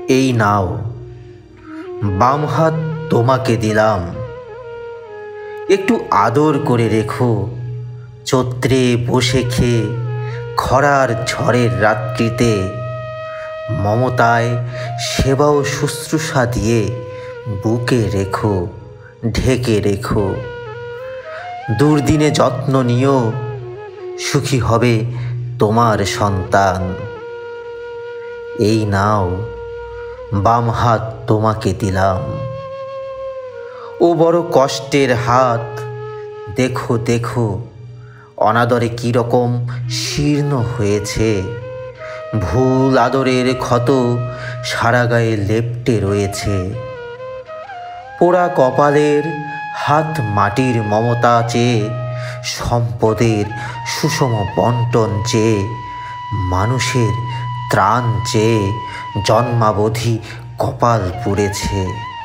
এই নাও, বাম হাত তোমাকে দিলাম। একটু আদর করে রেখো চৈত্রে বসে খেয়ে খরার ঝড়ের রাত্রিতে। মমতায় সেবা ও শুশ্রূষা দিয়ে বুকে রেখো, ঢেকে রেখো। দুর্দিনে যত্ন নিও, সুখী হবে তোমার সন্তান। এই নাও, বাম হাত তোমাকে দিলাম। ও বড় কষ্টের হাত, দেখো দেখো অনাদরে কীরকম শীর্ণ হয়েছে। ভুল আদরের ক্ষত সারা গায়ে লেপ্টে রয়েছে। পোড়া কপালের হাত মাটির মমতা চেয়ে, সম্পদের সুষম বন্টন চেয়ে, মানুষের ত্রাণ চেয়ে জন্মাবধি কপাল পুড়েছে।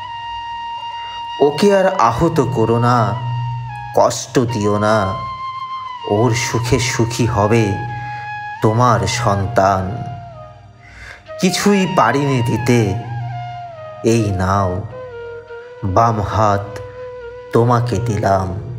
ওকে আর আহত করো না, কষ্ট দিও না। ওর সুখে সুখী হবে তোমার সন্তান। কিছুই পারিনি দিতে, এই নাও, বাম হাত তোমাকে দিলাম।